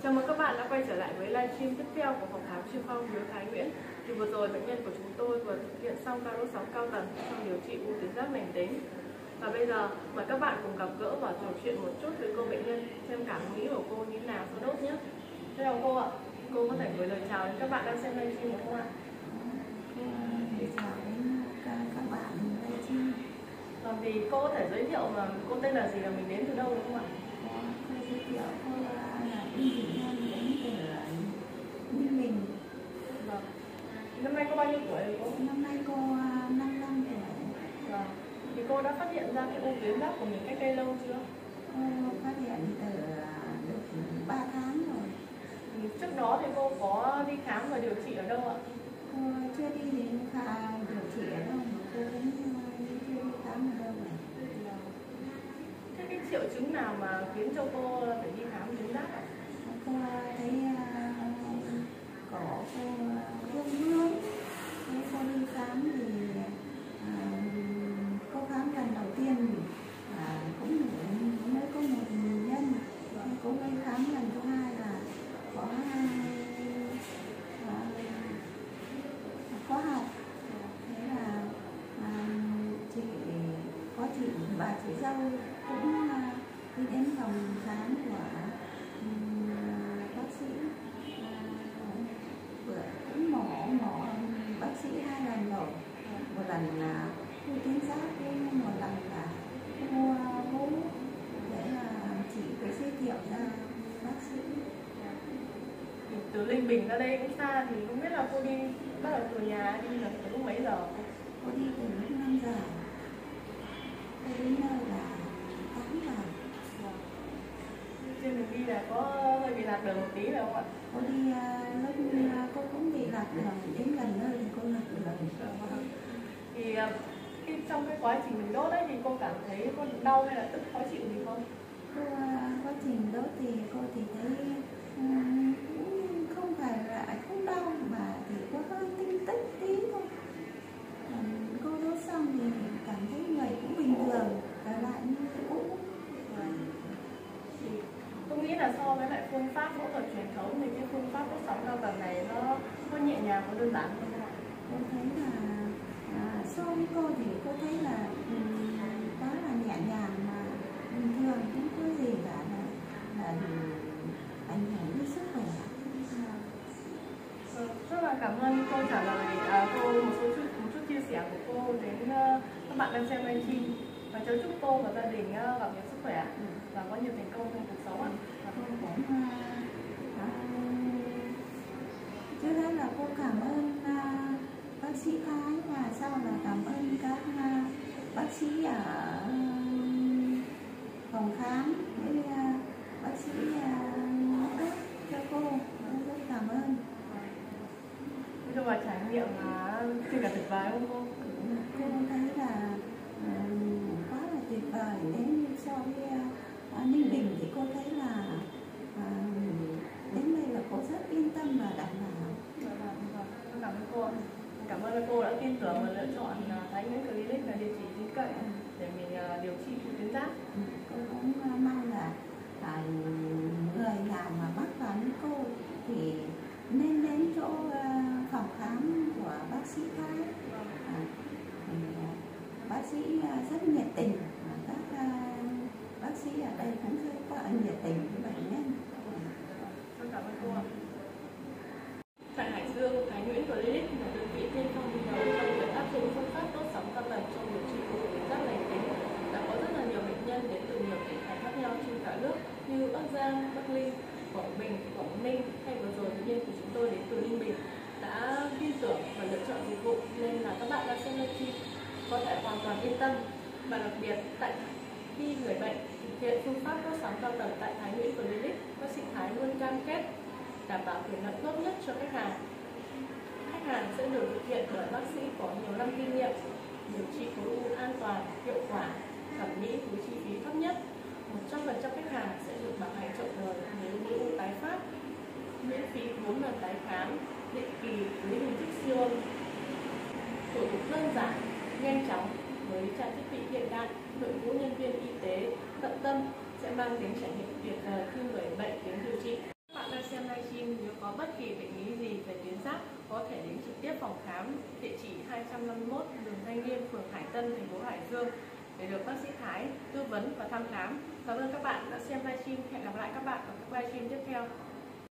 Chào mừng các bạn đã quay trở lại với livestream tiếp theo của phòng khám chuyên khoa ung bướu Thái Nguyễn. Thì vừa rồi bệnh nhân của chúng tôi vừa thực hiện xong ca đốt sóng cao tần trong điều trị u tuyến giáp lành tính. Và bây giờ mời các bạn cùng gặp gỡ và trò chuyện một chút với cô bệnh nhân xem cảm nghĩ của cô như thế nào sau đốt nhé. Chào cô ạ. Cô có thể gửi lời chào đến các bạn đang xem livestream được không ạ? Chào đến các bạn livestream. Thì cô có thể giới thiệu mà cô tên là gì và mình đến từ đâu đúng không ạ? Tôi giới thiệu cô là Đinh Thị Nhân đến từ Ninh Bình. Vâng. Năm nay cô bao nhiêu tuổi rồi cô? Năm nay cô 55 tuổi. Vâng. Thì cô đã phát hiện ra cái u tuyến giáp của mình cách đây lâu chưa? Cô phát hiện từ được 3 tháng rồi. Trước đó thì cô có đi khám và điều trị ở đâu ạ? Cô chưa đi đến điều trị ở đâu, cô cũng chưa đi khám ở đâu này. Thế cái triệu chứng nào mà khiến cho cô phải đi khám tuyến giáp ạ? Cô thấy cổ cô hương, thế cô đi khám thì cô khám lần đầu tiên thì cũng mới có một nhân, cô mới khám lần thứ hai là có học, thế là bà chị dâu cũng đi đến phòng khám của bác sĩ, bữa cũng mổ bác sĩ 2 lần rồi, một lần là u tuyến giáp, một lần là mua mũ để là chị phải giới thiệu ra bác sĩ. Từ Ninh Bình ra đây cũng xa, thì không biết là cô đi bắt đầu từ nhà đi là từ lúc mấy giờ? Cô đi từ lúc 5 giờ, cô đến nơi là 8 giờ. Trên đường đi là có hơi bị lạc đường một tí phải không ạ? Cô đi lúc cô cũng bị lạc đường, đến gần nơi thì cô lạc đường. Thì trong cái quá trình mình đốt ấy thì cô cảm thấy có đau hay là tức khó chịu gì không? Cô quá trình đốt thì cô thì thấy cũng không phải là không đau mà thì có hơi tinh tích tí thôi. Cô đốt xong thì cảm thấy người cũng bình thường, trở lại như cũ. Tôi nghĩ là so với lại phương pháp phẫu thuật truyền thống thì cái phương pháp đốt sóng cao tần này nó có nhẹ nhàng và đơn giản hơn không ạ? Cô thấy là so với cô thì cô thấy là quá là nhẹ nhàng mà bình thường, không có gì cả là ảnh hưởng đến sức khỏe. Rất là cảm ơn cô trả lời cô một chút chia sẻ của cô đến các bạn đang xem livestream, và cháu chúc cô và gia đình gặp nhiều sức khỏe và có nhiều thành công trong cuộc sống ạ. Cô cũng trước hết là cô cảm ơn bác sĩ Thái, và sau là cảm ơn các bác sĩ ở phòng khám với bác sĩ tốt cho cô, rất cảm ơn. Nói chung là trải nghiệm là chưa cả tuyệt vời không cô? Cô thấy là quá là tuyệt vời. Nếu như so với Ninh Bình thì cô thấy là đến đây là cô rất yên tâm và đảm bảo. Cảm ơn cô. Cảm ơn cô đã tin tưởng và lựa chọn Thái Nguyễn Clinic là địa chỉ tin cậy để mình điều trị tuyến giáp. Cô cũng mong là người nào mà mắc vào như cô thì nên đến chỗ phòng khám của bác sĩ Thái. Bác sĩ rất nhiệt tình, các bác sĩ ở đây cũng rất có nhiệt tình với bệnh nhân. Cảm ơn cô ạ. Tại Hải Dương, Thái Nguyễn Clinic là đơn vị tiên phong đi đầu trong việc áp dụng phương pháp đốt sóng cao tần trong điều trị u tuyến giáp lành tính. Đã có rất là nhiều bệnh nhân đến từ nhiều tỉnh thành khác nhau trên cả nước như Bắc Giang, Bắc Ninh, Quảng Bình, Quảng Ninh, hay vừa rồi bệnh nhân của chúng tôi đến từ Ninh Bình đã tin tưởng và lựa chọn dịch vụ, nên là các bạn đang xem livestream có thể hoàn toàn yên tâm. Và đặc biệt khi người bệnh thực hiện phương pháp đốt sóng cao tần tại Thái Nguyễn Clinic, bác sĩ Thái luôn cam kết đảm bảo quyền lợi tốt nhất cho khách hàng. Khách hàng sẽ được thực hiện bởi bác sĩ có nhiều năm kinh nghiệm, điều trị khối u an toàn, hiệu quả, thẩm mỹ với chi phí thấp nhất. 100% khách hàng sẽ được bảo hành trọn đời nếu khối u tái phát, miễn phí 4 lần tái khám định kỳ với hình thức siêu âm. Thủ tục đơn giản, nhanh chóng với trang thiết bị hiện đại, đội ngũ nhân viên y tế tận tâm sẽ mang đến trải nghiệm tuyệt vời khi người bệnh đến điều trị. Các bạn đang phòng khám địa chỉ 251 đường Thanh Liêm, phường Hải Tân, thành phố Hải Dương để được bác sĩ Thái tư vấn và thăm khám. Cảm ơn các bạn đã xem livestream. Hẹn gặp lại các bạn ở các livestream tiếp theo.